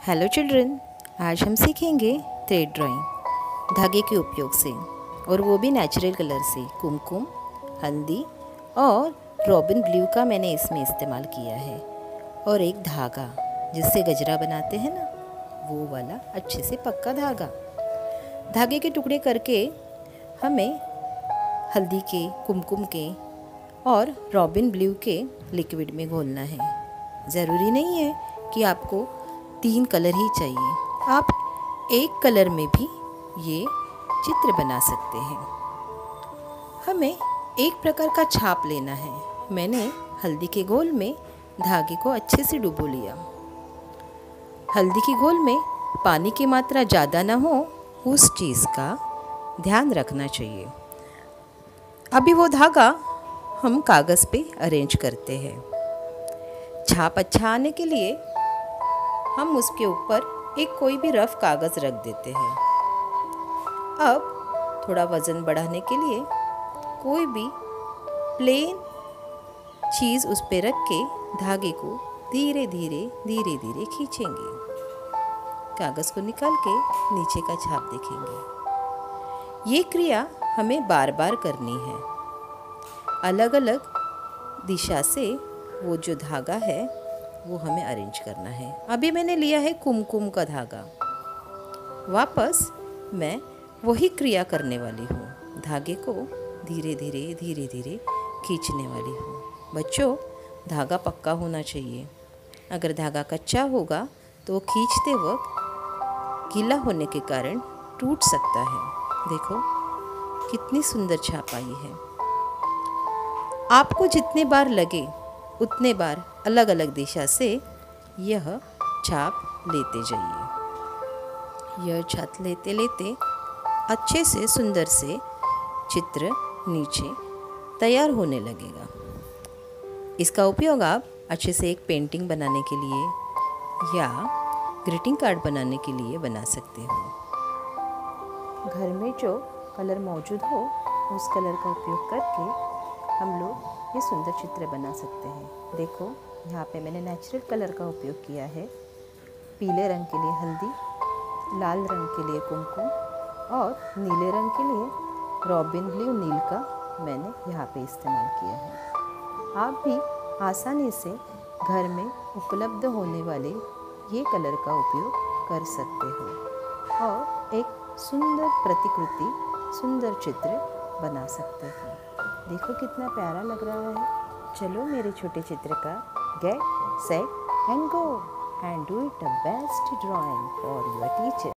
Hello children, आज हम सीखेंगे थ्रेड ड्राइंग धागे के उपयोग से, और वो भी नेचुरल कलर से। कुमकुम, हल्दी और रॉबिन ब्लू का मैंने इसमें इस्तेमाल किया है, और एक धागा जिससे गजरा बनाते हैं ना, वो वाला अच्छे से पक्का धागा। धागे के टुकड़े करके हमें हल्दी के, कुमकुम के और रॉबिन ब्लू के लिक्विड में घोलना है। ज़रूरी नहीं है कि आपको 3 कलर ही चाहिए, आप एक कलर में भी ये चित्र बना सकते हैं। हमें एक प्रकार का छाप लेना है। मैंने हल्दी के घोल में धागे को अच्छे से डुबो लिया। हल्दी के घोल में पानी की मात्रा ज़्यादा ना हो, उस चीज़ का ध्यान रखना चाहिए। अभी वो धागा हम कागज़ पे अरेंज करते हैं। छाप अच्छा आने के लिए हम उसके ऊपर एक कोई भी रफ कागज़ रख देते हैं। अब थोड़ा वज़न बढ़ाने के लिए कोई भी प्लेन चीज़ उस पे रख के धागे को धीरे धीरे खींचेंगे। कागज़ को निकाल के नीचे का छाप देखेंगे। ये क्रिया हमें बार बार करनी है। अलग अलग दिशा से वो जो धागा है वो हमें अरेंज करना है। अभी मैंने लिया है कुमकुम का धागा। वापस मैं वही क्रिया करने वाली हूँ। धागे को धीरे धीरे खींचने वाली हूँ। बच्चों, धागा पक्का होना चाहिए। अगर धागा कच्चा होगा तो वो खींचते वक्त गीला होने के कारण टूट सकता है। देखो कितनी सुंदर छाप आई है। आपको जितने बार लगे उतने बार अलग अलग दिशा से यह छाप लेते जाइए। यह छाप लेते लेते अच्छे से सुंदर से चित्र नीचे तैयार होने लगेगा। इसका उपयोग आप अच्छे से एक पेंटिंग बनाने के लिए या ग्रीटिंग कार्ड बनाने के लिए बना सकते हो। घर में जो कलर मौजूद हो उस कलर का उपयोग करके हम लोग ये सुंदर चित्र बना सकते हैं। देखो यहाँ पे मैंने नेचुरल कलर का उपयोग किया है। पीले रंग के लिए हल्दी, लाल रंग के लिए कुमकुम और नीले रंग के लिए रॉबिन ब्लू नील का मैंने यहाँ पे इस्तेमाल किया है। आप भी आसानी से घर में उपलब्ध होने वाले ये कलर का उपयोग कर सकते हो और एक सुंदर प्रतिकृति, सुंदर चित्र बना सकते हो। देखो कितना प्यारा लग रहा है। चलो मेरे छोटे चित्र का get set and go and do it the best drawing for your teacher.